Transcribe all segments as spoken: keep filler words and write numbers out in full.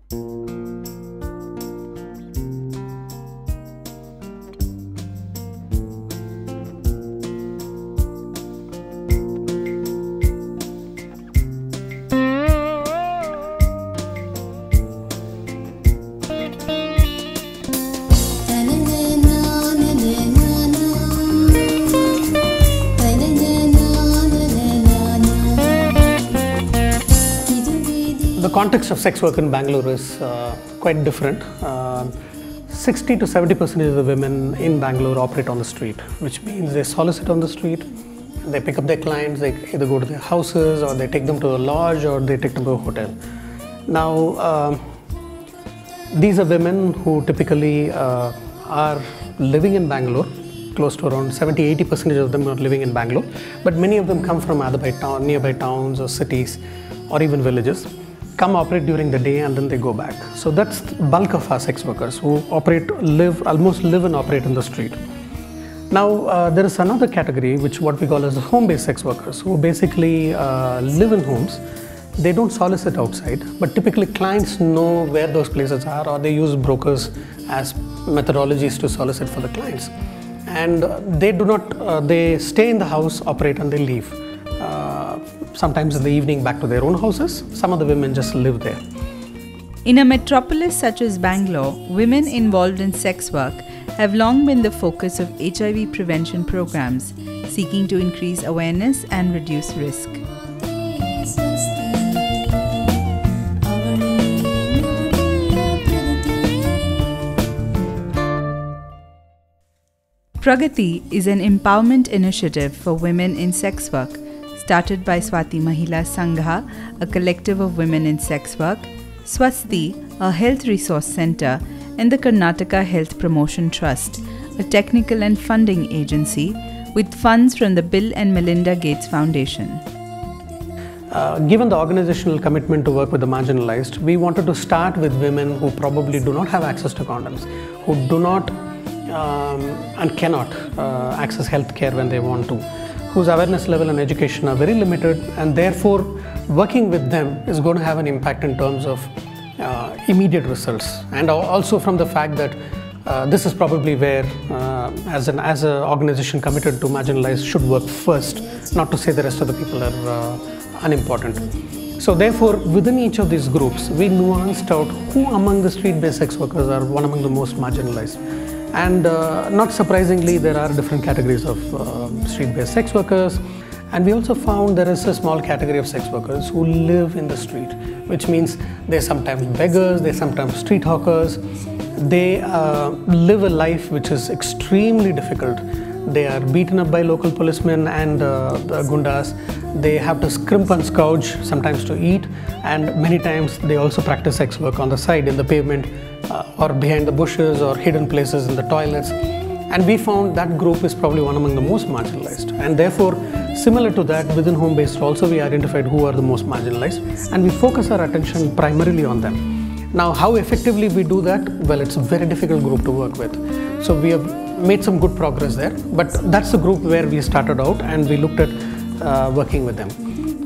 The context of sex work in Bangalore is uh, quite different. Uh, sixty to seventy percent of the women in Bangalore operate on the street, which means they solicit on the street, they pick up their clients, they either go to their houses or they take them to a lodge or they take them to a hotel. Now, uh, these are women who typically uh, are living in Bangalore. Close to around seventy to eighty percent of them are living in Bangalore, but many of them come from other by town, nearby towns or cities or even villages, come operate during the day and then they go back. So that's the bulk of our sex workers who operate, live, almost live and operate in the street. Now uh, there is another category which what we call as the home-based sex workers who basically uh, live in homes. They don't solicit outside, but typically clients know where those places are or they use brokers as methodologies to solicit for the clients. And they do not, uh, they stay in the house, operate and they leave. Uh, sometimes in the evening back to their own houses. Some of the women just live there. In a metropolis such as Bangalore, women involved in sex work have long been the focus of H I V prevention programs, seeking to increase awareness and reduce risk. Pragati is an empowerment initiative for women in sex work, started by Swati Mahila Sangha, a collective of women in sex work, Swasti, a health resource center, and the Karnataka Health Promotion Trust, a technical and funding agency, with funds from the Bill and Melinda Gates Foundation. Uh, given the organizational commitment to work with the marginalized, we wanted to start with women who probably do not have access to condoms, who do not um, and cannot uh, access health care when they want to, whose awareness level and education are very limited, and therefore working with them is going to have an impact in terms of uh, immediate results, and also from the fact that uh, this is probably where uh, as an as an organization committed to marginalized should work first, not to say the rest of the people are uh, unimportant. So therefore within each of these groups we nuanced out who among the street-based sex workers are one among the most marginalized. And uh, not surprisingly, there are different categories of uh, street-based sex workers. And we also found there is a small category of sex workers who live in the street, which means they're sometimes beggars, they're sometimes street hawkers. They uh, live a life which is extremely difficult. They are beaten up by local policemen and uh, the gundas. They have to scrimp and scouge sometimes to eat, and many times they also practice sex work on the side in the pavement uh, or behind the bushes or hidden places in the toilets. And we found that group is probably one among the most marginalized, and therefore similar to that within home-based also we identified who are the most marginalized and we focus our attention primarily on them. Now how effectively we do that? Well, it's a very difficult group to work with. So we have made some good progress there, but that's the group where we started out and we looked at uh, working with them.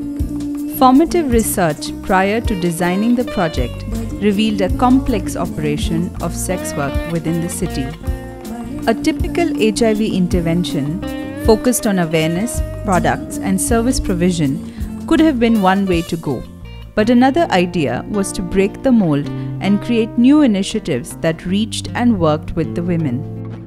Formative research prior to designing the project revealed a complex operation of sex work within the city. A typical H I V intervention focused on awareness, products and service provision could have been one way to go. But another idea was to break the mold and create new initiatives that reached and worked with the women.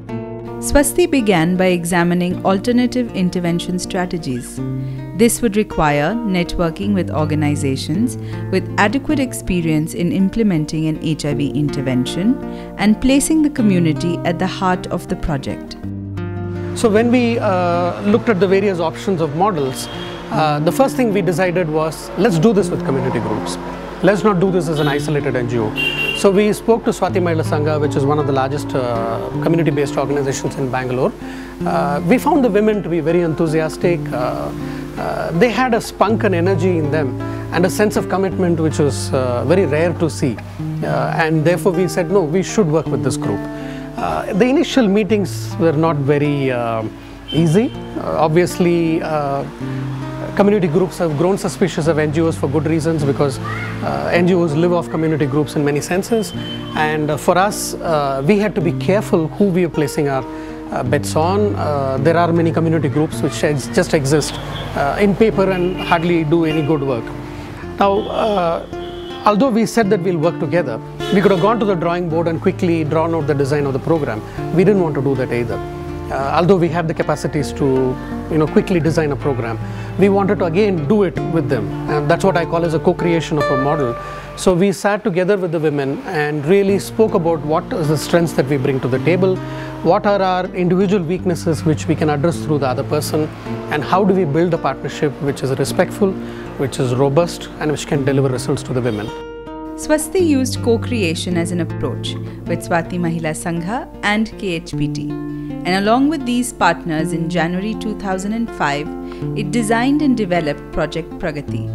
Swasti began by examining alternative intervention strategies. This would require networking with organizations with adequate experience in implementing an H I V intervention and placing the community at the heart of the project. So when we uh, looked at the various options of models, uh, the first thing we decided was, let's do this with community groups. Let's not do this as an isolated N G O. So we spoke to Swati Mahila Sangha, which is one of the largest uh, community-based organizations in Bangalore. Uh, we found the women to be very enthusiastic. Uh, uh, they had a spunk and energy in them and a sense of commitment which was uh, very rare to see. Uh, and therefore we said, no, we should work with this group. Uh, the initial meetings were not very uh, easy. Uh, obviously, uh, community groups have grown suspicious of N G Os for good reasons, because uh, N G Os live off community groups in many senses, and uh, for us uh, we had to be careful who we are placing our uh, bets on. Uh, there are many community groups which ex just exist uh, in paper and hardly do any good work. Now, uh, although we said that we'll work together, we could have gone to the drawing board and quickly drawn out the design of the program. We didn't want to do that either. Uh, although we have the capacities to, you know, quickly design a program, we wanted to again do it with them, and that's what I call as a co-creation of a model. So we sat together with the women and really spoke about what is the strengths that we bring to the table, what are our individual weaknesses which we can address through the other person, and how do we build a partnership which is respectful, which is robust, and which can deliver results to the women. Swasthi used co-creation as an approach with Swati Mahila Sangha and K H P T. And along with these partners in January two thousand five, it designed and developed Project Pragati.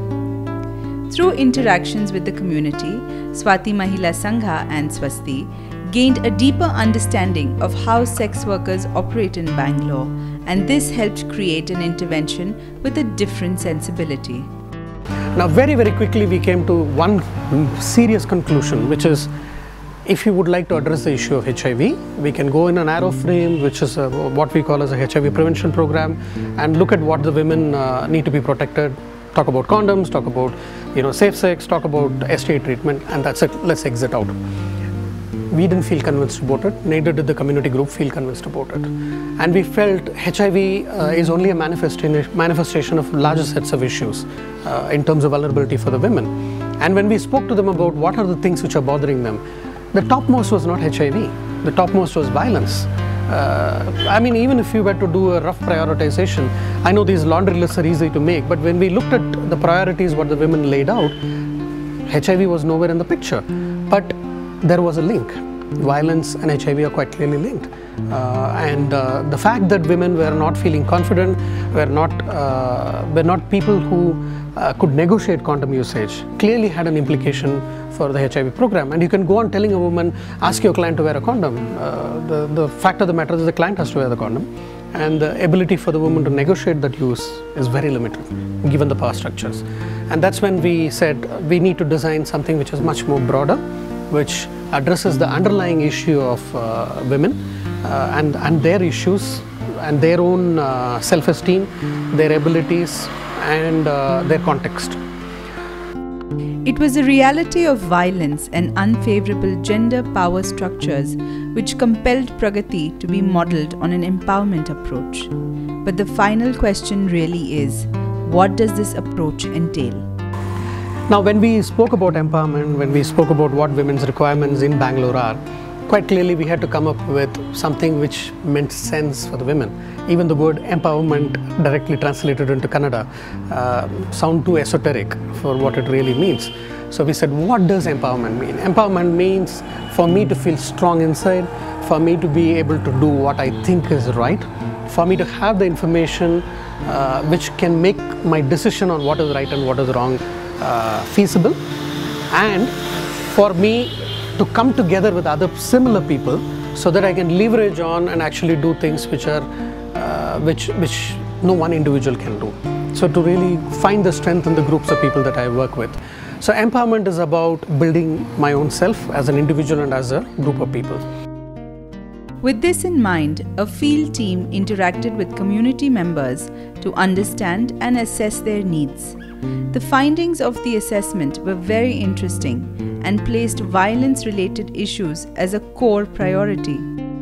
Through interactions with the community, Swati Mahila Sangha and Swasthi gained a deeper understanding of how sex workers operate in Bangalore, and this helped create an intervention with a different sensibility. Now, very, very quickly we came to one serious conclusion, which is, if you would like to address the issue of H I V, we can go in a narrow frame, which is a, what we call as a H I V prevention program, and look at what the women uh, need to be protected, talk about condoms, talk about, you know, safe sex, talk about S T I treatment, and that's it, let's exit out. We didn't feel convinced about it, neither did the community group feel convinced about it. And we felt H I V uh, is only a manifestation, manifestation of larger sets of issues uh, in terms of vulnerability for the women. And when we spoke to them about what are the things which are bothering them, the topmost was not H I V, the topmost was violence. Uh, I mean, even if you were to do a rough prioritization, I know these laundry lists are easy to make, but when we looked at the priorities what the women laid out, H I V was nowhere in the picture. But there was a link. Violence and H I V are quite clearly linked. Uh, and uh, the fact that women were not feeling confident, were not, uh, were not people who uh, could negotiate condom usage, clearly had an implication for the H I V program. And you can go on telling a woman, ask your client to wear a condom. Uh, the, the fact of the matter is the client has to wear the condom. And the ability for the woman to negotiate that use is very limited, given the power structures. And that's when we said we need to design something which is much more broader, which addresses the underlying issue of uh, women uh, and, and their issues and their own uh, self-esteem, their abilities and uh, their context. It was the reality of violence and unfavorable gender power structures which compelled Pragati to be modelled on an empowerment approach. But the final question really is, what does this approach entail? Now, when we spoke about empowerment, when we spoke about what women's requirements in Bangalore are, quite clearly we had to come up with something which meant sense for the women. Even the word empowerment directly translated into Kannada uh, sound too esoteric for what it really means. So we said, what does empowerment mean? Empowerment means for me to feel strong inside, for me to be able to do what I think is right, for me to have the information uh, which can make my decision on what is right and what is wrong Uh, feasible, and for me to come together with other similar people so that I can leverage on and actually do things which are uh, which which no one individual can do. So to really find the strength in the groups of people that I work with. So empowerment is about building my own self as an individual and as a group of people. With this in mind, a field team interacted with community members to understand and assess their needs. The findings of the assessment were very interesting and placed violence-related issues as a core priority.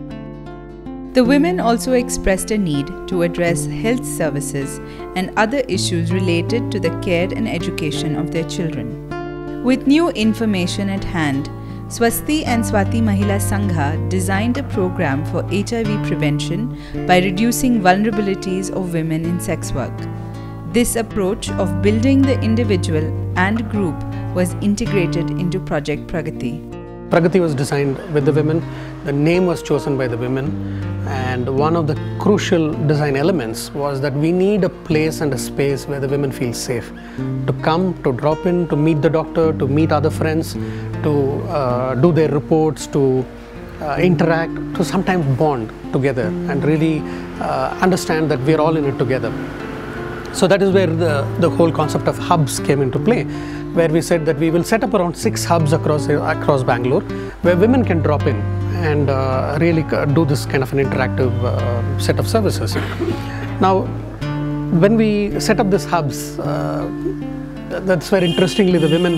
The women also expressed a need to address health services and other issues related to the care and education of their children. With new information at hand, Swasthi and Swati Mahila Sangha designed a program for H I V prevention by reducing vulnerabilities of women in sex work. This approach of building the individual and group was integrated into Project Pragati. Pragati was designed with the women, the name was chosen by the women, and one of the crucial design elements was that we need a place and a space where the women feel safe to come, to drop in, to meet the doctor, to meet other friends, to uh, do their reports, to uh, interact, to sometimes bond together and really uh, understand that we're all in it together. So that is where the, the whole concept of hubs came into play, where we said that we will set up around six hubs across across Bangalore, where women can drop in and uh, really do this kind of an interactive uh, set of services. Now, when we set up these hubs, uh, that's where interestingly the women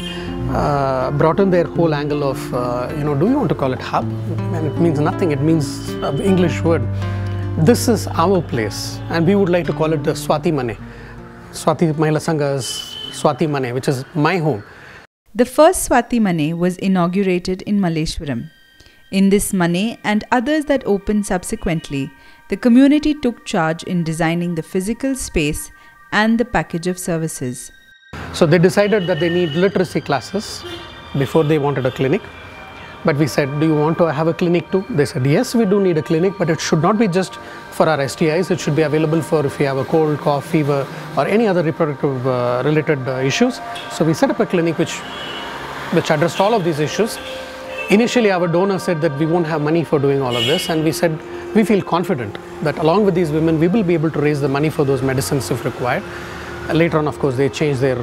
uh, brought in their whole angle of, uh, you know, do you want to call it hub? And it means nothing, it means an English word. This is our place, and we would like to call it the Swati Mane. Swati Mahila Sangha's Swati Mane, which is my home. The first Swati Mane was inaugurated in Malleshwaram. In this Mane and others that opened subsequently, the community took charge in designing the physical space and the package of services. So they decided that they need literacy classes before they wanted a clinic. But we said, do you want to have a clinic too? They said, yes, we do need a clinic, but it should not be just for our S T Is. It should be available for if you have a cold, cough, fever, or any other reproductive uh, related uh, issues. So we set up a clinic which, which addressed all of these issues. Initially, our donor said that we won't have money for doing all of this, and we said, we feel confident that along with these women, we will be able to raise the money for those medicines if required. Uh, later on, of course, they changed their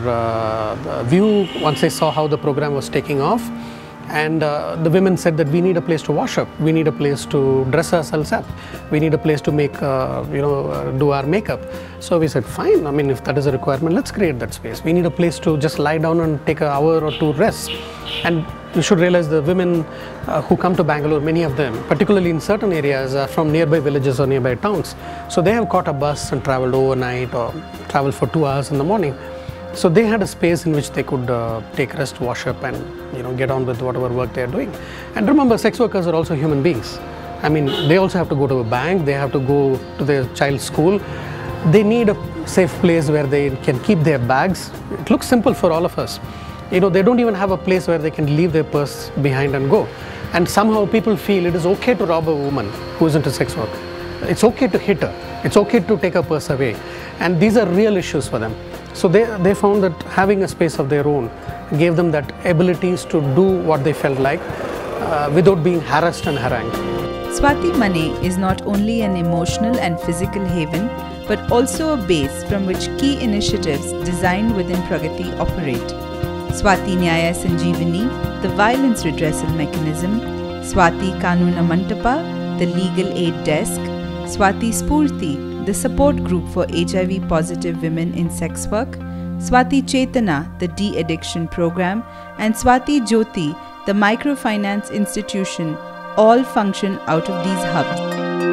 uh, view once they saw how the program was taking off. And uh, the women said that we need a place to wash up, we need a place to dress ourselves up, we need a place to make, uh, you know, uh, do our makeup. So we said, fine, I mean, if that is a requirement, let's create that space. We need a place to just lie down and take an hour or two rest. And you should realize the women uh, who come to Bangalore, many of them, particularly in certain areas, are from nearby villages or nearby towns. So they have caught a bus and traveled overnight or traveled for two hours in the morning. So they had a space in which they could uh, take rest, wash up, and you know, get on with whatever work they are doing. And remember, sex workers are also human beings. I mean, they also have to go to a bank, they have to go to their child's school. They need a safe place where they can keep their bags. It looks simple for all of us. You know, they don't even have a place where they can leave their purse behind and go. And somehow people feel it is okay to rob a woman who is into sex work. It's okay to hit her. It's okay to take her purse away. And these are real issues for them. So they, they found that having a space of their own gave them that abilities to do what they felt like uh, without being harassed and harangued. Swati Mane is not only an emotional and physical haven, but also a base from which key initiatives designed within Pragati operate. Swati Nyaya Sanjeevani, the violence redressal mechanism, Swati Kanuna Mantapa, the legal aid desk, Swati Spurti, the support group for H I V positive women in sex work, Swati Chetana, the de-addiction program, and Swati Jyoti, the microfinance institution, all function out of these hubs.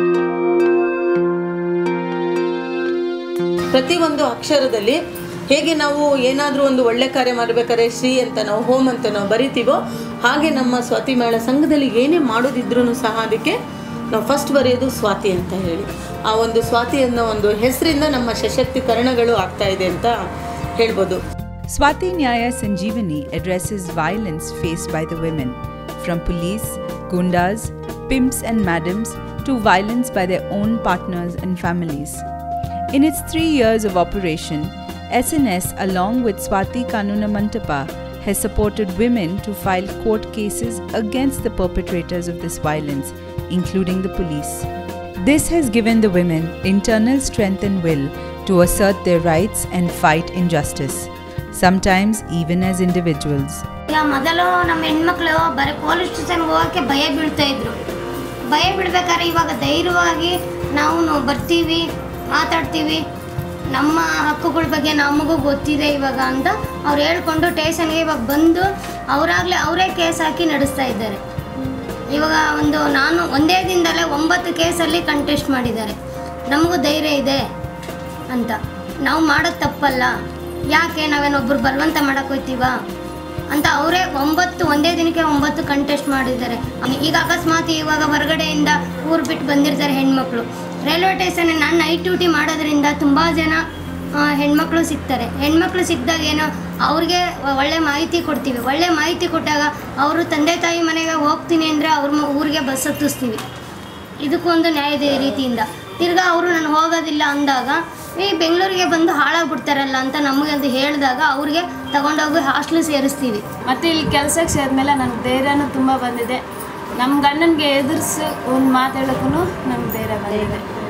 ಪ್ರತಿಯೊಂದು ಅಕ್ಷರದಲ್ಲಿ ಹೇಗೆ ನಾವು ಏನಾದರೂ ಒಂದು ಒಳ್ಳೆ ಕಾರ್ಯ ಮಾಡಬೇಕಾದ್ರೆ ಶ್ರೀ ಅಂತ ನಾವು ಹೋಮ್ ಅಂತ ನಾವು ಬರಿತೀವೋ ಹಾಗೆ ನಮ್ಮ ಸ್ವಾತಿ ಮಹಿಳಾ ಸಂಘದಲ್ಲಿ ಏನೇ ಮಾಡೋದಿದ್ರೂ ಸಹ ಅದಕ್ಕೆ ನಾವು ಫಸ್ಟ್ ಬರೆಯೋದು ಸ್ವಾತಿ ಅಂತ ಹೇಳಿ ಆ ಒಂದು ಸ್ವಾತಿ ಅನ್ನೋ ಒಂದು ಹೆಸರಿಂದ ನಮ್ಮ ಸಶಕ್ತೀಕರಣಗಳು ಆಗ್ತಾ ಇದೆ ಅಂತ ಹೇಳ್ಬೋದು. Swati Nyaya Sanjeevani addresses violence faced by the women, from police, gundas, pimps and madams to violence by their own partners and families. In its three years of operation, S N S along with Swati Kanuna Mantapa has supported women to file court cases against the perpetrators of this violence, including the police. This has given the women internal strength and will to assert their rights and fight injustice, sometimes even as individuals. ಮೊದಲು ನಮ್ಮ ಹೆಣ್ಮಕ್ಳು ಬರೀ police ಸ್ಟೇಷನ್ಗೆ ಹೋಗೋಕ್ಕೆ ಭಯ ಬೀಳ್ತಾ ಇದ್ರು. ಭಯ ಬಿಡ್ಬೇಕಾದ್ರೆ ಇವಾಗ ಧೈರ್ಯವಾಗಿ ನಾವು ಬರ್ತೀವಿ, ಮಾತಾಡ್ತೀವಿ, ನಮ್ಮ ಹಕ್ಕುಗಳ ಬಗ್ಗೆ ನಮಗೂ ಗೊತ್ತಿದೆ ಇವಾಗ ಅಂತ ಅವ್ರು ಹೇಳ್ಕೊಂಡು ಸ್ಟೇಷನ್ಗೆ ಇವಾಗ ಬಂದು ಅವರಾಗಲೇ ಅವರೇ ಕೇಸ್ ಹಾಕಿ ನಡೆಸ್ತಾ ಇದ್ದಾರೆ. ಇವಾಗ ಒಂದು ನಾನು ಒಂದೇ ದಿನದಲ್ಲೇ ಒಂಬತ್ತು ಕೇಸಲ್ಲಿ ಕಂಟೆಸ್ಟ್ ಮಾಡಿದ್ದಾರೆ. ನಮಗೂ ಧೈರ್ಯ ಇದೆ ಅಂತ, ನಾವು ಮಾಡೋದು ತಪ್ಪಲ್ಲ, ಯಾಕೆ ನಾವೇನೊಬ್ಬರು ಬಲವಂತ ಮಾಡೋಕ್ಕೆ ಹೋಗ್ತೀವ ಅಂತ ಅವರೇ ಒಂಬತ್ತು ಒಂದೇ ದಿನಕ್ಕೆ ಒಂಬತ್ತು ಕಂಟೆಸ್ಟ್ ಮಾಡಿದ್ದಾರೆ. ಈಗ ಅಕಸ್ಮಾತ್ ಇವಾಗ ಹೊರಗಡೆಯಿಂದ ಊರು ಬಿಟ್ಟು ಬಂದಿರ್ತಾರೆ ಹೆಣ್ಮಕ್ಳು, ರೈಲ್ವೆ ಸ್ಟೇಷನ್ ನಾನು ನೈಟ್ ಡ್ಯೂಟಿ ಮಾಡೋದ್ರಿಂದ ತುಂಬ ಜನ ಹೆಣ್ಮಕ್ಳು ಸಿಗ್ತಾರೆ. ಹೆಣ್ಮಕ್ಳು ಸಿಕ್ಕಿದಾಗ ಏನೋ ಅವ್ರಿಗೆ ಒಳ್ಳೆ ಮಾಹಿತಿ ಕೊಡ್ತೀವಿ. ಒಳ್ಳೆ ಮಾಹಿತಿ ಕೊಟ್ಟಾಗ ಅವರು ತಂದೆ ತಾಯಿ ಮನೆಗೆ ಹೋಗ್ತೀನಿ ಅಂದರೆ ಅವ್ರ ಊರಿಗೆ ಬಸ್ ಹತ್ತಿಸ್ತೀವಿ. ಇದಕ್ಕೊಂದು ನ್ಯಾಯದ ರೀತಿಯಿಂದ ತಿರ್ಗಾ ಅವರು ನಾನು ಹೋಗೋದಿಲ್ಲ ಅಂದಾಗ ಈ ಬೆಂಗಳೂರಿಗೆ ಬಂದು ಹಾಳಾಗ್ಬಿಡ್ತಾರಲ್ಲ ಅಂತ ನಮಗೆ ಅಂತ ಹೇಳಿದಾಗ ಅವ್ರಿಗೆ ತಗೊಂಡೋಗಿ ಹಾಸ್ಟೆಲ್ ಸೇರಿಸ್ತೀವಿ. ಮತ್ತು ಇಲ್ಲಿ ಕೆಲಸಕ್ಕೆ ಸೇರಿದ್ಮೇಲೆ ನನಗೆ ಧೈರ್ಯನೂ ತುಂಬ ಬಂದಿದೆ. ನಮ್ಮ ಗಂಡನಿಗೆ ಎದುರಿಸಿ ಒಂದು ಮಾತಾಡೋಕ್ಕೂ ನಮ್ಗೆ ಧೈರ್ಯ ಬಂದಿದೆ.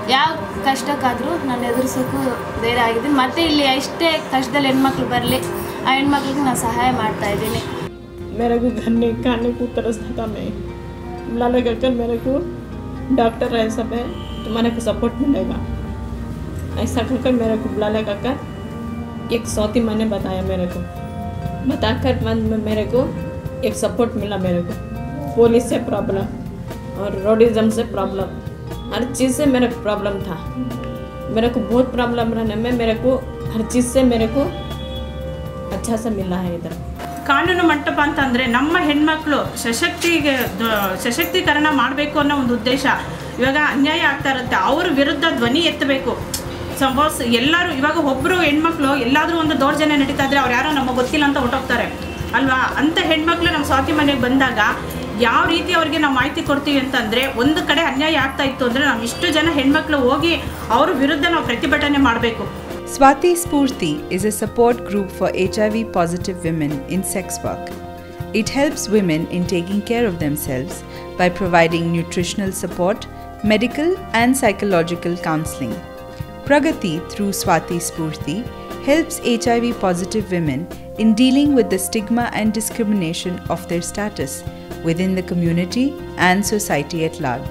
ಯಾವ ಕಷ್ಟಕ್ಕಾದರೂ ನಾನು ಎದುರಿಸೋಕ್ಕೂ ಧೈರ್ಯ ಆಗಿದ್ದೀನಿ. ಮತ್ತು ಇಲ್ಲಿ ಎಷ್ಟೇ ಕಷ್ಟದಲ್ಲಿ ಹೆಣ್ಮಕ್ಳು ಬರಲಿ ಆ ಹೆಣ್ಮಕ್ಳಿಗೆ ನಾನು ಸಹಾಯ ಮಾಡ್ತಾಯಿದ್ದೀನಿ. मेरे को घर नहीं खाने को तरसता था मैं बुला लगा कर मेरे को डॉक्टर है सब है तुम्हारे को सपोर्ट मिलेगा ऐसा कहकर मेरे को बुला लगा कर एक सौती मैंने बताया मेरे को बताकर मेरे को एक सपोर्ट मिला मेरे को पुलिस से प्रॉब्लम और रोडिज़म से प्रॉब्लम हर चीज़ से मेरे को प्रॉब्लम था. मेरे को बहुत प्रॉब्लम रहने में मेरे को हर चीज़ से मेरे को अच्छा सा मिला है इधर. ಕಾನೂನು ಮಂಟಪ ಅಂತಂದರೆ ನಮ್ಮ ಹೆಣ್ಮಕ್ಳು ಸಶಕ್ತಿಗೆ ಸಶಕ್ತೀಕರಣ ಮಾಡಬೇಕು ಅನ್ನೋ ಒಂದು ಉದ್ದೇಶ. ಇವಾಗ ಅನ್ಯಾಯ ಆಗ್ತಾ ಇರುತ್ತೆ, ಅವ್ರ ವಿರುದ್ಧ ಧ್ವನಿ ಎತ್ತಬೇಕು. ಸಪೋಸ್ ಎಲ್ಲರೂ ಇವಾಗ ಒಬ್ಬರು ಹೆಣ್ಮಕ್ಳು ಎಲ್ಲಾದರೂ ಒಂದು ದೌರ್ಜನ್ಯ ನಡೀತಾ ಇದ್ರೆ ಅವ್ರು ಯಾರೋ ನಮಗೆ ಗೊತ್ತಿಲ್ಲ ಅಂತ ಹೊಟ್ಟೋಗ್ತಾರೆ ಅಲ್ವಾ. ಅಂಥ ಹೆಣ್ಮಕ್ಳು ನಮ್ಮ ಸ್ವಾತಿ ಮನೆಗೆ ಬಂದಾಗ ಯಾವ ರೀತಿ ಅವ್ರಿಗೆ ನಾವು ಮಾಹಿತಿ ಕೊಡ್ತೀವಿ ಅಂತಂದರೆ, ಒಂದು ಕಡೆ ಅನ್ಯಾಯ ಆಗ್ತಾ ಇತ್ತು ಅಂದರೆ ನಾವು ಇಷ್ಟು ಜನ ಹೆಣ್ಮಕ್ಳು ಹೋಗಿ ಅವ್ರ ವಿರುದ್ಧ ನಾವು ಪ್ರತಿಭಟನೆ ಮಾಡಬೇಕು. Swati Spurti is a support group for H I V positive women in sex work. It helps women in taking care of themselves by providing nutritional support, medical and psychological counseling. Pragati through Swati Spurti helps H I V positive women in dealing with the stigma and discrimination of their status within the community and society at large.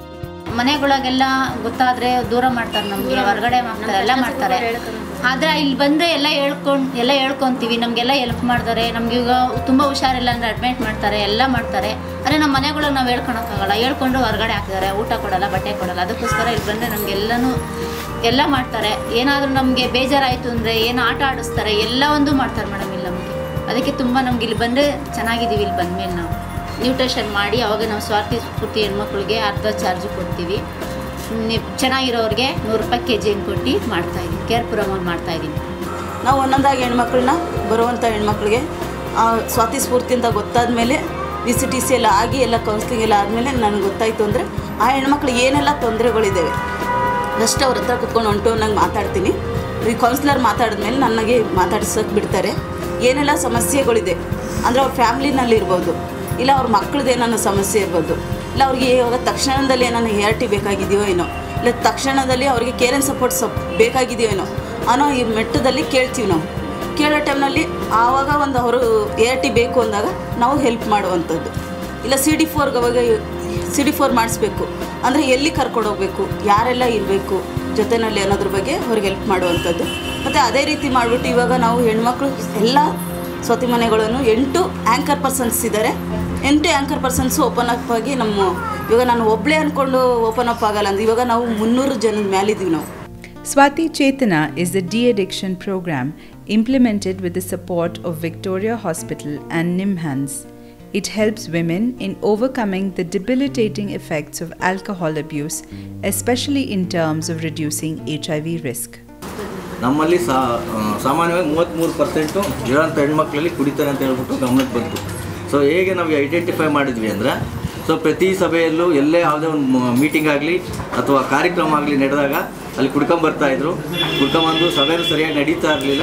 ಮನೆಗಳಿಗೆಲ್ಲ ಗೊತ್ತಾದರೆ ದೂರ ಮಾಡ್ತಾರೆ, ನಮಗೆ ಹೊರಗಡೆ ಮಾಡ್ತಾರೆ, ಎಲ್ಲ ಮಾಡ್ತಾರೆ. ಆದರೆ ಇಲ್ಲಿ ಬಂದರೆ ಎಲ್ಲ ಹೇಳ್ಕೊಂಡು ಎಲ್ಲ ಹೇಳ್ಕೊತೀವಿ, ನಮಗೆಲ್ಲ ಹೆಲ್ಪ್ ಮಾಡ್ತಾರೆ. ನಮ್ಗೆ ಈಗ ತುಂಬ ಹುಷಾರಿಲ್ಲ ಅಂದರೆ ಅಡ್ಮಿಟ್ ಮಾಡ್ತಾರೆ, ಎಲ್ಲ ಮಾಡ್ತಾರೆ. ಆದರೆ ನಮ್ಮ ಮನೆಗಳಿಗೆ ನಾವು ಹೇಳ್ಕೊಳಕ್ಕಾಗಲ್ಲ, ಹೇಳ್ಕೊಂಡು ಹೊರಗಡೆ ಹಾಕ್ತಾರೆ, ಊಟ ಕೊಡೋಲ್ಲ, ಬಟ್ಟೆ ಕೊಡೋಲ್ಲ. ಅದಕ್ಕೋಸ್ಕರ ಇಲ್ಲಿ ಬಂದರೆ ನಮಗೆಲ್ಲನೂ ಎಲ್ಲ ಮಾಡ್ತಾರೆ. ಏನಾದರೂ ನಮಗೆ ಬೇಜಾರಾಯಿತು ಅಂದರೆ ಏನು ಆಟ ಆಡಿಸ್ತಾರೆ, ಎಲ್ಲ ಒಂದು ಮಾಡ್ತಾರೆ ಮೇಡಮ್ ಇಲ್ಲಿ ನಮಗೆ. ಅದಕ್ಕೆ ತುಂಬ ನಮ್ಗೆ ಇಲ್ಲಿ ಬಂದರೆ ಚೆನ್ನಾಗಿದ್ದೀವಿ. ಇಲ್ಲಿ ಬಂದಮೇಲೆ ನಾವು ನ್ಯೂಟ್ರಿಷನ್ ಮಾಡಿ ಅವಾಗ ನಾವು ಸ್ವಾತಿ ಸ್ಫೂರ್ತಿ ಹೆಣ್ಮಕ್ಳಿಗೆ ಅರ್ಧ ಚಾರ್ಜ್ ಕೊಡ್ತೀವಿ. ಚೆನ್ನಾಗಿರೋರಿಗೆ ನೂರು ರೂಪಾಯಿ ಕೆ ಜಿ ಏನು ಕೊಟ್ಟು ಮಾಡ್ತಾಯಿದ್ದೀವಿ, ಕೇರ್ ಪುರಮಲ್ಲಿ ಮಾಡ್ತಾಯಿದ್ದೀವಿ. ನಾವು ಒಂದೊಂದಾಗಿ ಹೆಣ್ಮಕ್ಳನ್ನ ಬರುವಂಥ ಹೆಣ್ಮಕ್ಳಿಗೆ ಸ್ವಾತಿ ಸ್ಫೂರ್ತಿ ಅಂತ ಗೊತ್ತಾದ ಮೇಲೆ ವಿ ಸಿ ಟಿ ಸಿ ಎಲ್ಲ ಆಗಿ ಎಲ್ಲ ಕೌನ್ಸ್ಲಿಂಗ್ ಎಲ್ಲ ಆದಮೇಲೆ ನನಗೆ ಗೊತ್ತಾಯಿತು ಅಂದರೆ ಆ ಹೆಣ್ಮಕ್ಳಿಗೆ ಏನೆಲ್ಲ ತೊಂದರೆಗಳಿದ್ದಾವೆ ಅಷ್ಟು ಅವ್ರ ಹತ್ರ ಕುತ್ಕೊಂಡು ಹೊಂಟು ನಂಗೆ ಮಾತಾಡ್ತೀನಿ. ಈ ಕೌನ್ಸಿಲರ್ ಮಾತಾಡಿದ್ಮೇಲೆ ನನಗೆ ಮಾತಾಡ್ಸೋಕೆ ಬಿಡ್ತಾರೆ. ಏನೆಲ್ಲ ಸಮಸ್ಯೆಗಳಿದೆ ಅಂದರೆ ಅವ್ರ ಫ್ಯಾಮ್ಲಿನಲ್ಲಿ ಇರ್ಬೋದು, ಇಲ್ಲ ಅವ್ರ ಮಕ್ಕಳದ್ದು ಏನಾನ ಸಮಸ್ಯೆ ಇರ್ಬೋದು, ಇಲ್ಲ ಅವ್ರಿಗೆ ಇವಾಗ ತಕ್ಷಣದಲ್ಲಿ ಏನಾನ ಎ ಆರ್ ಟಿ ಬೇಕಾಗಿದೆಯೋ ಏನೋ, ಇಲ್ಲ ತಕ್ಷಣದಲ್ಲಿ ಅವ್ರಿಗೆ ಕೇರ್ ಆ್ಯಂಡ್ ಸಪೋರ್ಟ್ ಸಪ್ ಬೇಕಾಗಿದೆಯೋ ಏನೋ ಅನ್ನೋ ಈ ಮೆಟ್ಟದಲ್ಲಿ ಕೇಳ್ತೀವಿ. ನಾವು ಕೇಳೋ ಟೈಮ್ನಲ್ಲಿ ಆವಾಗ ಒಂದು ಅವರು ಎ ಆರ್ ಟಿ ಬೇಕು ಅಂದಾಗ ನಾವು ಹೆಲ್ಪ್ ಮಾಡುವಂಥದ್ದು. ಇಲ್ಲ ಸಿ ಡಿ ಫೋರ್ಗೆ ಅವಾಗ ಸಿ ಡಿ ಫೋರ್ ಮಾಡಿಸ್ಬೇಕು ಅಂದರೆ ಎಲ್ಲಿ ಕರ್ಕೊಂಡೋಗ್ಬೇಕು, ಯಾರೆಲ್ಲ ಇರಬೇಕು ಜೊತೆಯಲ್ಲಿ ಅನ್ನೋದ್ರ ಬಗ್ಗೆ ಅವ್ರಿಗೆ ಹೆಲ್ಪ್ ಮಾಡುವಂಥದ್ದು. ಮತ್ತು ಅದೇ ರೀತಿ ಮಾಡಿಬಿಟ್ಟು ಇವಾಗ ನಾವು ಹೆಣ್ಮಕ್ಳು ಎಲ್ಲ ಸ್ವಾತಿ ಮನೆಗಳನ್ನು ಎಂಟು ಆ್ಯಂಕರ್ ಪರ್ಸನ್ಸ್ ಇದ್ದಾರೆ. ಎಂಟು ಆ್ಯಂಕರ್ ಪರ್ಸನ್ಸು ಓಪನ್ ಅಪ್ ಆಗಿ ನಮ್ಮ ಇವಾಗ ನಾನು ಒಬ್ಬಳೇ ಅಂದ್ಕೊಂಡು ಓಪನ್ ಅಪ್ ಆಗಲ್ಲ ಅಂದರೆ ಇವಾಗ ನಾವು ಮುನ್ನೂರು ಜನದ ಮೇಲಿದ್ದೀವಿ ನಾವು. Swati Chetana is the de-addiction program implemented with the support of Victoria Hospital and NIMHANS. It helps women in overcoming the debilitating effects of alcohol abuse, especially in terms of reducing H I V risk. ನಮ್ಮಲ್ಲಿ ಸಾಮಾನ್ಯವಾಗಿ ಮೂವತ್ತ್ಮೂರು percent ಇರೋಂಥ ಹೆಣ್ಮಕ್ಳಲ್ಲಿ ಕುಡಿತಾರೆ ಅಂತ ಹೇಳ್ಬಿಟ್ಟು ಗಮನಕ್ಕೆ ಬಂತು. So ಹೇಗೆ ನಾವು ಐಡೆಂಟಿಫೈ ಮಾಡಿದ್ವಿ ಅಂದರೆ, ಸೊ ಪ್ರತಿ ಸಭೆಯಲ್ಲೂ ಎಲ್ಲೇ ಯಾವುದೇ ಒಂದು ಮೀಟಿಂಗ್ ಆಗಲಿ ಅಥವಾ ಕಾರ್ಯಕ್ರಮ ಆಗಲಿ ನಡೆದಾಗ ಅಲ್ಲಿ ಕುಡ್ಕೊಂಬರ್ತಾಯಿದ್ರು. ಕುಡ್ಕೊಂಬಂದು ಸಭೆಯೂ ಸರಿಯಾಗಿ ನಡೀತಾ ಇರಲಿಲ್ಲ,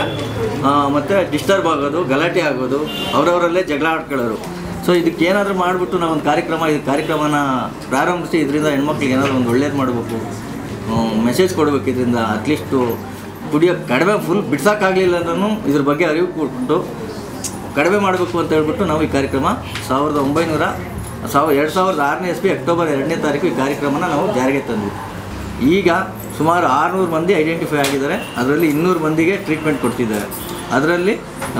ಮತ್ತು ಡಿಸ್ಟರ್ಬ್ ಆಗೋದು, ಗಲಾಟೆ ಆಗೋದು, ಅವರವರಲ್ಲೇ ಜಗಳ ಆಡ್ಕೊಳ್ಳೋರು. ಸೊ ಇದಕ್ಕೆ ಏನಾದರೂ ಮಾಡಿಬಿಟ್ಟು ನಾವು ಒಂದು ಕಾರ್ಯಕ್ರಮ ಇದು ಕಾರ್ಯಕ್ರಮನ ಪ್ರಾರಂಭಿಸಿ ಇದರಿಂದ ಹೆಣ್ಮಕ್ಳಿಗೆ ಏನಾದರೂ ಒಂದು ಒಳ್ಳೇದು ಮಾಡಬೇಕು, ಮೆಸೇಜ್ ಕೊಡಬೇಕು. ಇದರಿಂದ ಅಟ್ಲೀಸ್ಟು ಕುಡಿಯೋಕ್ಕೆ ಕಡಿಮೆ ಫುಲ್ ಬಿಡ್ಸೋಕ್ಕಾಗಲಿಲ್ಲ ಅಂದ್ರೂ ಇದ್ರ ಬಗ್ಗೆ ಅರಿವು ಕೊಟ್ಟು ಕಡಿಮೆ ಮಾಡಬೇಕು ಅಂತ ಹೇಳ್ಬಿಟ್ಟು ನಾವು ಈ ಕಾರ್ಯಕ್ರಮ ಸಾವಿರದ ಒಂಬೈನೂರ ಸಾವಿರ ಎರಡು ಸಾವಿರದ ಆರನೇ ಇಸ್ವಿ ಅಕ್ಟೋಬರ್ ಎರಡನೇ ತಾರೀಕು ಈ ಕಾರ್ಯಕ್ರಮನ ನಾವು ಜಾರಿಗೆ ತಂದ್ವಿ. ಈಗ ಸುಮಾರು ಆರುನೂರು ಮಂದಿ ಐಡೆಂಟಿಫೈ ಆಗಿದ್ದಾರೆ. ಅದರಲ್ಲಿ ಇನ್ನೂರು ಮಂದಿಗೆ ಟ್ರೀಟ್ಮೆಂಟ್ ಕೊಡ್ತಿದ್ದಾರೆ. ಅದರಲ್ಲಿ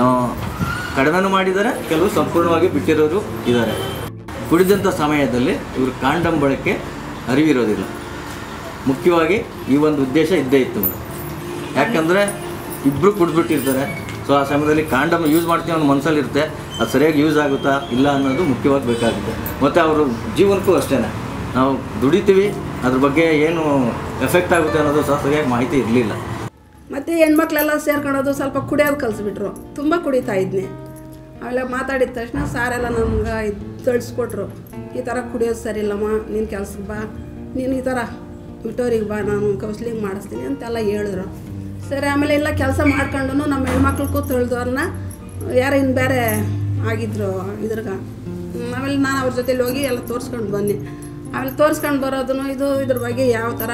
ಕಡಿಮೆನೂ ಮಾಡಿದ್ದಾರೆ, ಕೆಲವು ಸಂಪೂರ್ಣವಾಗಿ ಬಿಟ್ಟಿರೋರು ಇದ್ದಾರೆ. ಕುಡಿದಂಥ ಸಮಯದಲ್ಲಿ ಇವರು ಕಾಂಡಮ್ ಬಳಕೆ ಅರಿವಿರೋದಿಲ್ಲ. ಮುಖ್ಯವಾಗಿ ಈ ಒಂದು ಉದ್ದೇಶ ಇದ್ದೇ ಇತ್ತು ಮೇಡಮ್. ಯಾಕಂದರೆ ಇಬ್ಬರು ಕುಡಿದ್ಬಿಟ್ಟಿರ್ತಾರೆ. ಸೊ ಆ ಸಮಯದಲ್ಲಿ ಕಾಂಡಮ್ ಯೂಸ್ ಮಾಡ್ತೀವಿ ಅನ್ನೋ ಮನಸ್ಸಲ್ಲಿ ಇರುತ್ತೆ, ಅದು ಸರಿಯಾಗಿ ಯೂಸ್ ಆಗುತ್ತಾ ಇಲ್ಲ ಅನ್ನೋದು ಮುಖ್ಯವಾಗಿ ಬೇಕಾಗುತ್ತೆ. ಮತ್ತು ಅವರು ಜೀವನಕ್ಕೂ ಅಷ್ಟೇ, ನಾವು ದುಡಿತೀವಿ, ಅದ್ರ ಬಗ್ಗೆ ಏನು ಎಫೆಕ್ಟ್ ಆಗುತ್ತೆ ಅನ್ನೋದು ಸಹ ಸರಿಯಾಗಿ ಮಾಹಿತಿ ಇರಲಿಲ್ಲ. ಮತ್ತು ಹೆಣ್ಮಕ್ಳೆಲ್ಲ ಸೇರ್ಕೊಳ್ಳೋದು ಸ್ವಲ್ಪ ಕುಡಿಯೋದು ಕಲಿಸ್ಬಿಟ್ರು. ತುಂಬ ಕುಡಿತಾ ಇದ್ನಿ. ಅವೆಲ್ಲ ಮಾತಾಡಿದ ತಕ್ಷಣ ಸಾರೆಲ್ಲ ನಮ್ಗೆ ಇದು ತಿಳಿಸ್ಕೊಟ್ರು, ಈ ಥರ ಕುಡಿಯೋದು ಸರಿ ಇಲ್ಲಮ್ಮ, ನೀನು ಕೆಲ್ಸಕ್ಕೆ ಬಾ, ನೀನು ಈ ಥರ ವಿಟೋರಿಗೆ ಬಾ, ನಾನು ಕೌನ್ಸ್ಲಿಂಗ್ ಮಾಡಿಸ್ತೀನಿ ಅಂತೆಲ್ಲ ಹೇಳಿದ್ರು. ಸರಿ, ಆಮೇಲೆ ಎಲ್ಲ ಕೆಲಸ ಮಾಡ್ಕೊಂಡು ನಮ್ಮ ಹೆಣ್ಮಕ್ಳಿಗೂ ತಿಳಿದವ್ರನ್ನ ಯಾರು ಇನ್ನು ಬೇರೆ ಆಗಿದ್ರು ಇದ್ರಾಗ. ಆಮೇಲೆ ನಾನು ಅವ್ರ ಜೊತೆಲಿ ಹೋಗಿ ಎಲ್ಲ ತೋರಿಸ್ಕೊಂಡು ಬನ್ನಿ. ಆಮೇಲೆ ತೋರಿಸ್ಕೊಂಡು ಬರೋದನ್ನು ಇದು ಇದ್ರ ಬಗ್ಗೆ ಯಾವ ಥರ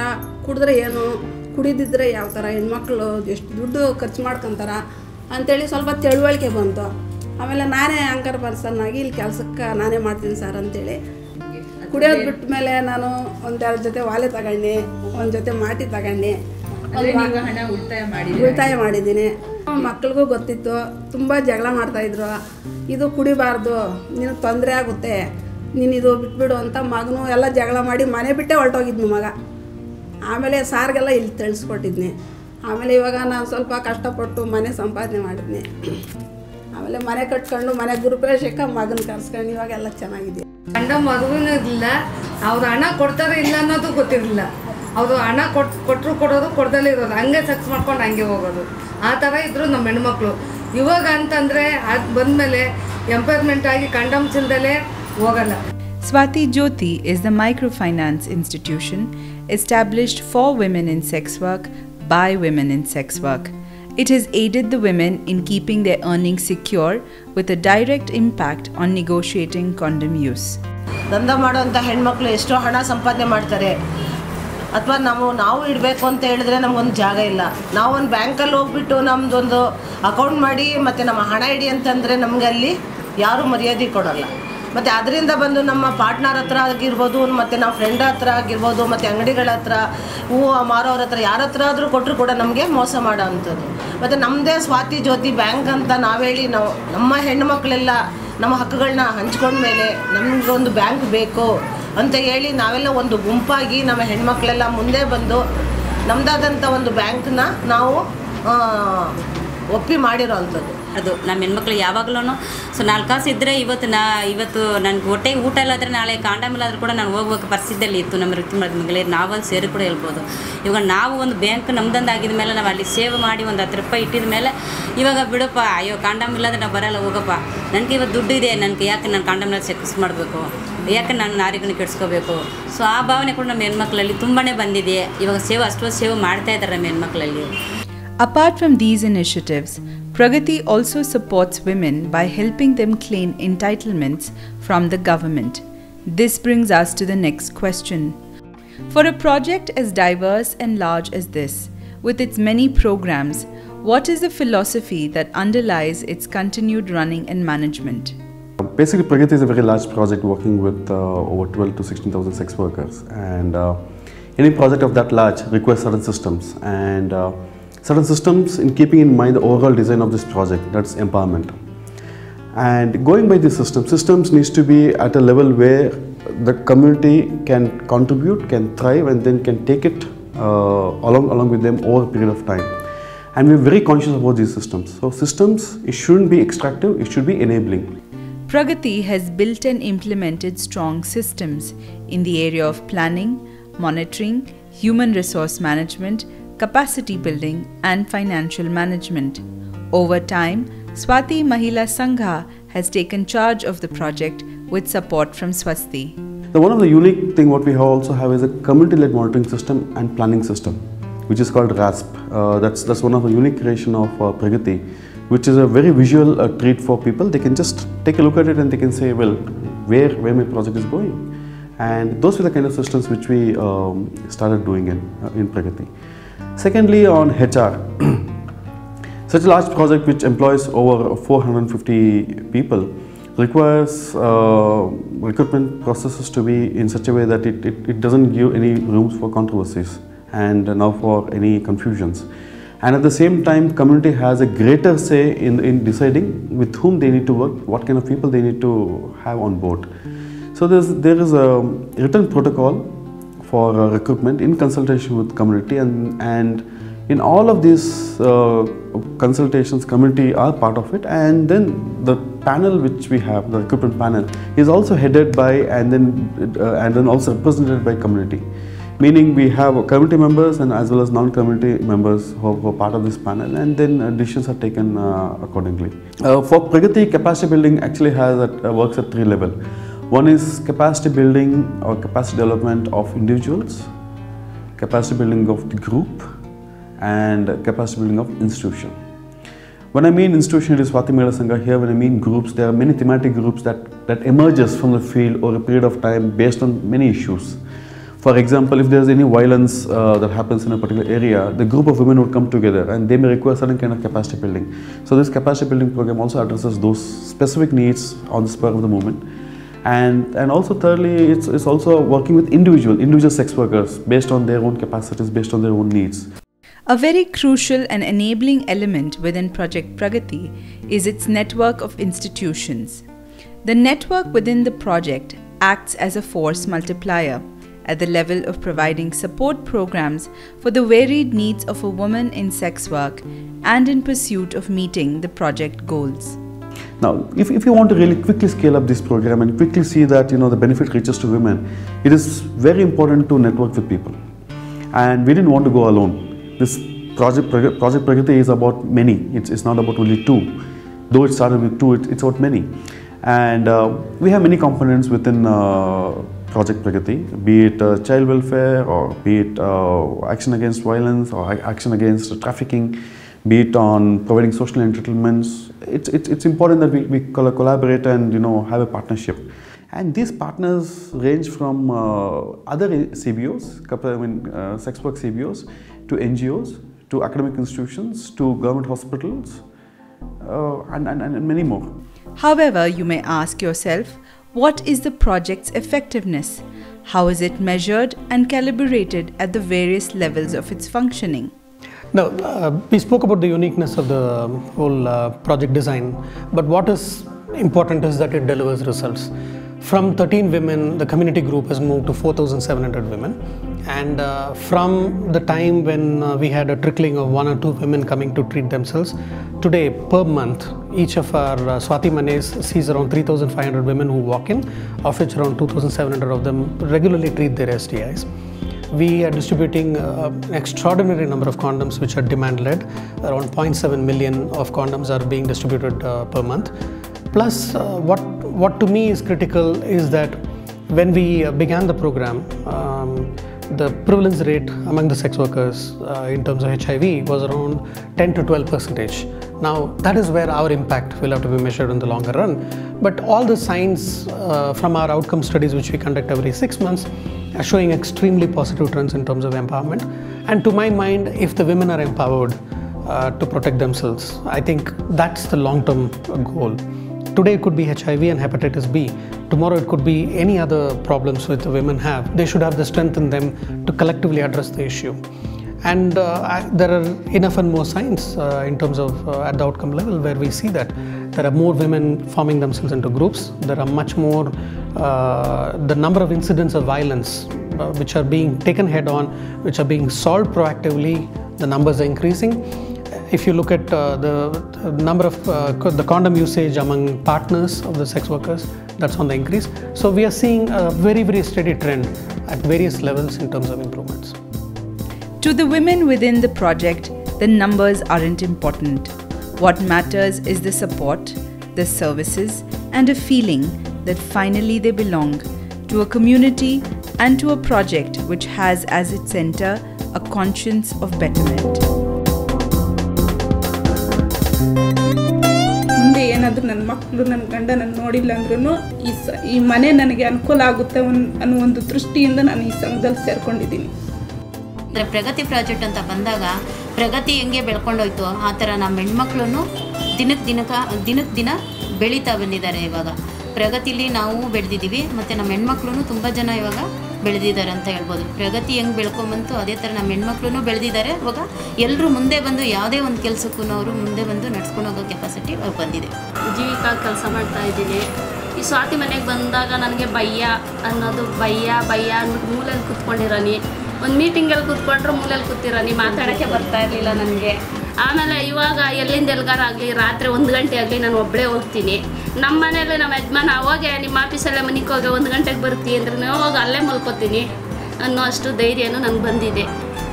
ಕುಡಿದ್ರೆ ಏನು, ಕುಡಿದಿದ್ರೆ ಯಾವ ಥರ, ಹೆಣ್ಮಕ್ಳು ಎಷ್ಟು ದುಡ್ಡು ಖರ್ಚು ಮಾಡ್ಕೊತಾರ ಅಂಥೇಳಿ ಸ್ವಲ್ಪ ತಿಳುವಳಿಕೆ ಬಂತು. ಆಮೇಲೆ ನಾನೇ ಆಂಕರ್ ಪರ್ಸನ್ ಆಗಿ ಇಲ್ಲಿ ಕೆಲಸಕ್ಕೆ ನಾನೇ ಮಾಡ್ತೀನಿ ಸರ್ ಅಂತೇಳಿ ಕುಡಿಯೋದು ಬಿಟ್ಟ ಮೇಲೆ ನಾನು ಒಂದೆರಡು ಜೊತೆ ವಾಲೆ ತಗೊಂಡು, ಒಂದು ಜೊತೆ ಮಾಟಿ ತಗೊಂಡು ಹಣ ಉಳಿತಾಯ ಮಾಡಿ ಉಳಿತಾಯ ಮಾಡಿದ್ದೀನಿ. ಮಕ್ಳಿಗೂ ಗೊತ್ತಿತ್ತು, ತುಂಬ ಜಗಳ ಮಾಡ್ತಾಯಿದ್ರು, ಇದು ಕುಡಿಬಾರ್ದು, ನಿನಗೆ ತೊಂದರೆ ಆಗುತ್ತೆ, ನೀನು ಇದು ಬಿಟ್ಬಿಡು ಅಂತ. ಮಗನೂ ಎಲ್ಲ ಜಗಳ ಮಾಡಿ ಮನೆ ಬಿಟ್ಟೇ ಹೊರಟೋಗಿದ್ನು ಮಗ. ಆಮೇಲೆ ಸಾರಿಗೆಲ್ಲ ಇಲ್ಲಿ ತಿಳಿಸ್ಕೊಟ್ಟಿದ್ನಿ. ಆಮೇಲೆ ಇವಾಗ ನಾನು ಸ್ವಲ್ಪ ಕಷ್ಟಪಟ್ಟು ಮನೆ ಸಂಪಾದನೆ ಮಾಡಿದ್ನಿ. ಆಮೇಲೆ ಮನೆ ಕಟ್ಕೊಂಡು ಮನೆ ಗುರುಪ್ರವೇಶಕ್ಕೆ ಮಗನ ಕರ್ಸ್ಕೊಂಡು ಇವಾಗೆಲ್ಲ ಚೆನ್ನಾಗಿದೆ. ಗಂಡ ಮಗುವೂ ಇಲ್ಲ, ಅವ್ರು ಹಣ ಕೊಡ್ತಾರೆ ಇಲ್ಲ ಅನ್ನೋದು ಗೊತ್ತಿರಲಿಲ್ಲ. ಅವರು ಹಣ ಕೊಟ್ಟು ಕೊಟ್ಟರು ಕೊಡೋದು, ಕೊಡ್ದಲ್ಲೇ ಇರೋದು, ಹಂಗೆ ಸಕ್ಸ್ ಮಾಡ್ಕೊಂಡು ಹಂಗೆ ಹೋಗೋದು, ಆ ಥರ ಇದ್ದರು ನಮ್ಮ ಹೆಣ್ಮಕ್ಳು. ಇವಾಗ ಅಂತಂದರೆ ಅದು ಬಂದಮೇಲೆ ಎಂಪವರ್ಮೆಂಟ್ ಆಗಿ ಕಂಡಮ್ಸ್ ಇಲ್ದಲೇ ಹೋಗಲ್ಲ. Swati Jyoti is the microfinance institution established for women in sex work by women in sex work. It has aided the women in keeping their earnings secure with a direct impact on negotiating condom use. ದಂಧ ಮಾಡುವಂಥ ಹೆಣ್ಮಕ್ಳು ಎಷ್ಟೋ ಹಣ ಸಂಪಾದನೆ ಮಾಡ್ತಾರೆ. ಅಥವಾ ನಾವು ನಾವು ಇಡಬೇಕು ಅಂತ ಹೇಳಿದ್ರೆ ನಮಗೊಂದು ಜಾಗ ಇಲ್ಲ. ನಾವೊಂದು ಬ್ಯಾಂಕಲ್ಲಿ ಹೋಗ್ಬಿಟ್ಟು ನಮ್ಮದೊಂದು ಅಕೌಂಟ್ ಮಾಡಿ ಮತ್ತು ನಮ್ಮ ಹಣ ಇಡಿ ಅಂತಂದರೆ ನಮಗೆ ಅಲ್ಲಿ ಯಾರೂ ಮರ್ಯಾದೆ ಕೊಡೋಲ್ಲ. ಮತ್ತು ಅದರಿಂದ ಬಂದು ನಮ್ಮ ಪಾರ್ಟ್ನರ್ ಹತ್ರ ಆಗಿರ್ಬೋದು, ಮತ್ತು ನಮ್ಮ ಫ್ರೆಂಡ್ ಹತ್ರ ಆಗಿರ್ಬೋದು, ಮತ್ತು ಅಂಗಡಿಗಳ ಹತ್ರ, ಹೂವು ಮಾರೋರ ಹತ್ರ, ಯಾರ ಹತ್ರ ಆದರೂ ಕೊಟ್ಟರು ಕೂಡ ನಮಗೆ ಮೋಸ ಮಾಡೋ ಅಂಥದ್ದು. ಮತ್ತು ನಮ್ಮದೇ ಸ್ವಾತಿ ಜ್ಯೋತಿ ಬ್ಯಾಂಕ್ ಅಂತ ನಾವೇಳಿ ನಾವು ನಮ್ಮ ಹೆಣ್ಣು ಮಕ್ಕಳೆಲ್ಲ ನಮ್ಮ ಹಕ್ಕುಗಳನ್ನ ಹಂಚ್ಕೊಂಡ್ಮೇಲೆ ನಮಗೊಂದು ಬ್ಯಾಂಕ್ ಬೇಕು ಅಂತ ಹೇಳಿ ನಾವೆಲ್ಲ ಒಂದು ಗುಂಪಾಗಿ ನಮ್ಮ ಹೆಣ್ಮಕ್ಳೆಲ್ಲ ಮುಂದೆ ಬಂದು ನಮ್ಮದಾದಂಥ ಒಂದು ಬ್ಯಾಂಕ್ನ ನಾವು ಒಪ್ಪಿ ಮಾಡಿರೋ ಅಂಥದ್ದು. ಅದು ನಮ್ಮ ಹೆಣ್ಮಕ್ಳು ಯಾವಾಗಲೂ ಸೊ ನಾಲ್ಕು ಕಾಸು ಇದ್ದರೆ ಇವತ್ತು ನಾ ಇವತ್ತು ನನಗೆ ಹೊಟ್ಟೆಗೆ ಊಟ ಇಲ್ಲಾದರೆ ನಾಳೆ ಕಾಂಡಮ್ ಇಲ್ಲಾದರೂ ಕೂಡ ನಾನು ಹೋಗ್ಬೇಕು ಪರಿಸ್ಥಿತಿಯಲ್ಲಿ ಇತ್ತು ನಮ್ಮ ವೃತ್ತಿ ಮಾಡಿದ ಮಗಳಿಗೆ. ನಾವಲ್ಲಿ ಸೇರಿ ಕೂಡ ಹೇಳ್ಬೋದು. ಇವಾಗ ನಾವು ಒಂದು ಬ್ಯಾಂಕ್ ನಮ್ದಂದು ಆಗಿದ ಮೇಲೆ ನಾವು ಅಲ್ಲಿ ಸೇವ್ ಮಾಡಿ ಒಂದು ಹತ್ತು ರೂಪಾಯಿ ಇಟ್ಟಿದ ಮೇಲೆ ಇವಾಗ ಬಿಡಪ್ಪ, ಅಯ್ಯೋ ಕಾಂಡಮ್ ಇಲ್ಲಾಂದ್ರೆ ನಾವು ಬರೋಲ್ಲ, ಹೋಗಪ್ಪ, ನನಗೆ ಇವತ್ತು ದುಡ್ಡು ಇದೆ, ನನಗೆ ಯಾಕೆ ನಾನು ಕಾಂಡಮ್ನ ಸೆಕ್ಸ್ ಮಾಡಬೇಕು, ಯಾಕೆ ನಾನು ನಾರಿಗಳನ್ನ ಕೆಡಿಸ್ಕೋಬೇಕು. ಸೊ ಆ ಭಾವನೆ ಕೂಡ ನಮ್ಮ ಹೆಣ್ಮಕ್ಳಲ್ಲಿ ತುಂಬಾ ಬಂದಿದೆ. ಇವಾಗ ಸೇವ್ ಅಷ್ಟು ಸೇವ್ ಮಾಡ್ತಾ ಇದ್ದಾರೆ ನಮ್ಮ ಹೆಣ್ಮಕ್ಳಲ್ಲಿ. Apart from these initiatives, Pragati also supports women by helping them claim entitlements from the government. This brings us to the next question. For a project as diverse and large as this, with its many programs, what is the philosophy that underlies its continued running and management? Basically, Pragati is a very large project working with uh, over twelve to sixteen thousand sex workers, and uh, any project of that large requires certain systems and uh, certain systems in keeping in mind the overall design of this project, that's empowerment. And going by this system, systems needs to be at a level where the community can contribute, can thrive, and then can take it uh, along, along with them over a period of time. And we're very conscious about these systems. So systems, it shouldn't be extractive, it should be enabling. Pragati has built and implemented strong systems in the area of planning, monitoring, human resource management, capacity building and financial management. Over time, Swati Mahila Sangha has taken charge of the project with support from Swasti. The one of the unique thing what we also have is a community-led monitoring system and planning system, which is called R A S P. Uh, that's that's one of the unique creation of uh, Pragati, which is a very visual uh, treat for people. They can just take a look at it and they can say, well, where where my project is going. And those were the kind of systems which we um, started doing in uh, in Pragati. Secondly, on H R, such a large project which employs over four hundred fifty people requires uh, recruitment processes to be in such a way that it, it, it doesn't give any rooms for controversies and now for any confusions. And at the same time, community has a greater say in, in deciding with whom they need to work, what kind of people they need to have on board. So there's, there is a written protocol for uh, recruitment in consultation with community, and, and in all of these uh, consultations, community are part of it, and then the panel which we have, the recruitment panel, is also headed by and then uh, and then also represented by community. Meaning we have community members and as well as non-community members who are, who are part of this panel, and then uh, decisions are taken uh, accordingly. Uh, for Pragati, capacity building actually has at, uh, works at three levels. One is capacity building or capacity development of individuals, capacity building of the group, and capacity building of institution. When I mean institution, it is Swati Mahila Sangha. Here when I mean groups, there are many thematic groups that, that emerges from the field over a period of time based on many issues. For example, if there's any violence uh, that happens in a particular area, the group of women would come together and they may require certain kind of capacity building. So this capacity building program also addresses those specific needs on the spur of the moment. And, and also thirdly, it's, it's also working with individual, individual sex workers based on their own capacities, based on their own needs. A very crucial and enabling element within Project Pragati is its network of institutions. The network within the project acts as a force multiplier at the level of providing support programs for the varied needs of a woman in sex work and in pursuit of meeting the project goals. Now, if, if you want to really quickly scale up this program and quickly see that, you know, the benefit reaches to women, it is very important to network with people. And we didn't want to go alone. This project, project Pragati is about many. It's, it's not about only two. Though it started with two, it, it's about many. And uh, we have many components within uh, Project Pragati, be it uh, child welfare, or be it uh, action against violence, or action against trafficking, be it on providing social entitlements. It's, it's, it's important that we, we collaborate and, you know, have a partnership. And these partners range from uh, other C B Os, I mean, uh, sex work C B Os, to N G Os, to academic institutions, to government hospitals, uh, and, and, and many more. However, you may ask yourself, what is the project's effectiveness? How is it measured and calibrated at the various levels of its functioning? Now, uh, we spoke about the uniqueness of the whole uh, project design, but what is important is that it delivers results. From thirteen women, the community group has moved to four thousand seven hundred women. And uh, from the time when uh, we had a trickling of one or two women coming to treat themselves, today per month, each of our uh, Swati Manes sees around three thousand five hundred women who walk in, of which around two thousand seven hundred of them regularly treat their S T Is. We are distributing uh, an extraordinary number of condoms which are demand-led. Around zero point seven million of condoms are being distributed uh, per month. Plus, uh, what, what to me is critical is that when we uh, began the program, um, the prevalence rate among the sex workers uh, in terms of H I V was around ten to twelve percentage. Now, that is where our impact will have to be measured in the longer run. But all the signs uh, from our outcome studies, which we conduct every six months, are showing extremely positive trends in terms of empowerment. And to my mind, if the women are empowered uh, to protect themselves, I think that's the long-term goal. Today it could be H I V and hepatitis B. Tomorrow it could be any other problems which the women have. They should have the strength in them to collectively address the issue. And uh, I, there are enough and more signs uh, in terms of uh, at the outcome level where we see that there are more women forming themselves into groups. There are much more, uh, the number of incidents of violence uh, which are being taken head on, which are being solved proactively, the numbers are increasing. If you look at uh, the, the number of uh, the condom usage among partners of the sex workers, that's on the increase. So we are seeing a very, very steady trend at various levels in terms of improvements. To the women within the project, the numbers aren't important. What matters is the support, the services, and a feeling that finally they belong to a community and to a project which has as its center a conscience of betterment. ಮುಂದೆ ಏನಾದರೂ ನನ್ನ ಮಕ್ಕಳು ನನ್ನ ಗಂಡ ನನ್ನ ನೋಡಿಲ್ಲ ಅಂದ್ರೂ ಈ ಸ ಈ ಮನೆ ನನಗೆ ಅನುಕೂಲ ಆಗುತ್ತೆ ಅನ್ನೋ ಒಂದು ದೃಷ್ಟಿಯಿಂದ ನಾನು ಈ ಸಂಘದಲ್ಲಿ ಸೇರ್ಕೊಂಡಿದ್ದೀನಿ. ಅಂದರೆ ಪ್ರಗತಿ ಪ್ರಾಜೆಕ್ಟ್ ಅಂತ ಬಂದಾಗ ಪ್ರಗತಿ ಹೆಂಗೆ ಬೆಳ್ಕೊಂಡೋಯ್ತು ಆ ಥರ ನಮ್ಮ ಹೆಣ್ಮಕ್ಳು ದಿನಕ್ಕೆ ದಿನಕ್ಕೆ ದಿನಕ್ಕೆ ದಿನ ಬೆಳೀತಾ ಬಂದಿದ್ದಾರೆ. ಇವಾಗ ಪ್ರಗತಿಲಿ ನಾವು ಬೆಳೆದಿದ್ದೀವಿ ಮತ್ತು ನಮ್ಮ ಹೆಣ್ಮಕ್ಳು ತುಂಬ ಜನ ಇವಾಗ ಬೆಳೆದಿದ್ದಾರೆ ಅಂತ ಹೇಳ್ಬೋದು. ಪ್ರಗತಿ ಹೆಂಗೆ ಬೆಳ್ಕೊಂಬಂತು ಅದೇ ಥರ ನಮ್ಮ ಹೆಣ್ಮಕ್ಳು ಬೆಳೆದಿದ್ದಾರೆ. ಇವಾಗ ಎಲ್ಲರೂ ಮುಂದೆ ಬಂದು ಯಾವುದೇ ಒಂದು ಕೆಲಸಕ್ಕೂ ಅವರು ಮುಂದೆ ಬಂದು ನಡ್ಸ್ಕೊಂಡು ಹೋಗೋ ಕೆಪಾಸಿಟಿ ಅವ್ರಿಗೆ ಬಂದಿದೆ. ಜೀವಿಕಾ ಕೆಲಸ ಮಾಡ್ತಾ ಇದ್ದೀನಿ. ಈ ಸ್ವಾತಿ ಮನೆಗೆ ಬಂದಾಗ ನನಗೆ ಭಯ ಅನ್ನೋದು ಭಯ ಭಯ ಅಂದ್ಬಿಟ್ಟು ಮೂಲೆಯಲ್ಲಿ ಕೂತ್ಕೊಂಡಿರೋನಿ. ಒಂದು ಮೀಟಿಂಗಲ್ಲಿ ಕೂತ್ಕೊಂಡ್ರೆ ಮೂಲೆಯಲ್ಲಿ ಕೂತಿರೋನಿ, ಮಾತಾಡೋಕ್ಕೆ ಬರ್ತಾ ಇರಲಿಲ್ಲ ನನಗೆ. ಆಮೇಲೆ ಇವಾಗ ಎಲ್ಲಿಂದ ಎಲ್ಗಾರಾಗಲಿ ರಾತ್ರಿ ಒಂದು ಗಂಟೆ ಆಗಲಿ ನಾನು ಒಬ್ಬಳೇ ಹೋಗ್ತೀನಿ. ನಮ್ಮ ಮನೇಲಿ ನಮ್ಮ ಯಜಮಾನ ಅವಾಗೆ ನಿಮ್ಮ ಆಫೀಸಲ್ಲೇ ಮನೆಗೆ ಹೋಗಿ ಒಂದು ಗಂಟೆಗೆ ಬರ್ತೀವಿ ಅಂದ್ರೆ ನಾವು ಹೋಗಿ ಅಲ್ಲೇ ಮಲ್ಕೋತೀನಿ ಅನ್ನೋ ಅಷ್ಟು ಧೈರ್ಯನೂ ನನಗೆ ಬಂದಿದೆ.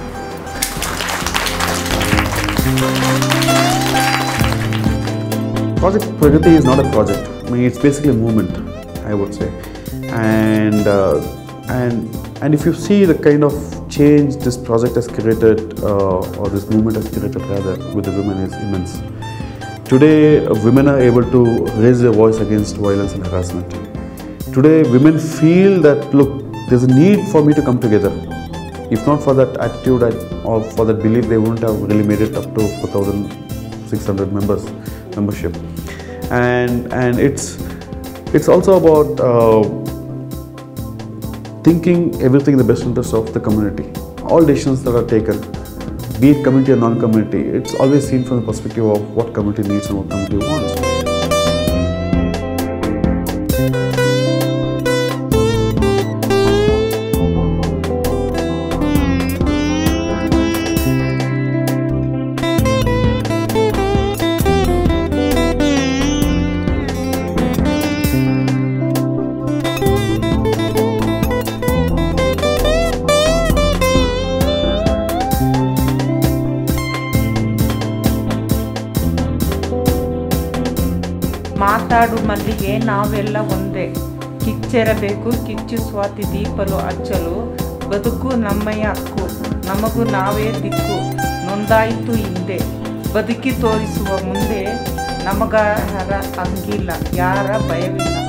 Project Pragati is not a project. I mean, it's basically a movement, I would say. And uh, and and if you see the kind of change this project has created, uh, or this movement has created rather, with the women is immense. Today, uh, women are able to raise their voice against violence and harassment. Today, women feel that, look, there's a need for me to come together. If not for that attitude I, or for that belief, they wouldn't have really made it up to four thousand six hundred members membership. And and it's it's also about uh, thinking everything in the best interest of the community. All decisions that are taken, be it community or non-community, it's always seen from the perspective of what community needs and what community wants. ಮಾತಾಡು ಮಲ್ಲಿಗೆ ನಾವೆಲ್ಲ ಒಂದೇ, ಕಿಚ್ಚೆರಬೇಕು ಕಿಚ್ಚು ಸ್ವಾತಿ ದೀಪಲು ಹಚ್ಚಲು, ಬದುಕು ನಮ್ಮಯ ಹಕ್ಕು ನಮಗೂ ನಾವೇ ದಿಕ್ಕು, ನೊಂದಾಯಿತು ಹಿಂದೆ ಬದುಕಿ ತೋರಿಸುವ ಮುಂದೆ, ನಮಗಾರ ಹಂಗಿಲ್ಲ ಯಾರ ಭಯವಿಲ್ಲ.